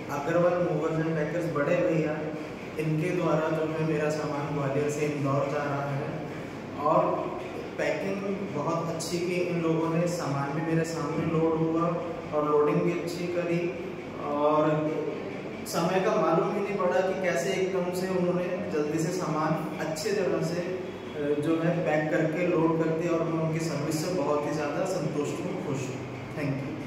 Agarwal movers and packers बड़े भैया, इनके द्वारा जो है मेरा सामान ग्वालियर से इंदौर जा रहा है और पैकिंग बहुत अच्छी की। इन लोगों ने सामान भी मेरे सामने लोड हुआ और लोडिंग भी अच्छी करी और समय का मालूम ही नहीं पड़ा कि कैसे एकदम से उन्होंने जल्दी से सामान अच्छे तरह से जो है पैक करके लोड कर दिया और मैं उनकी सर्विस से बहुत ही ज़्यादा संतुष्ट हूँ, खुश हूँ। Thank you.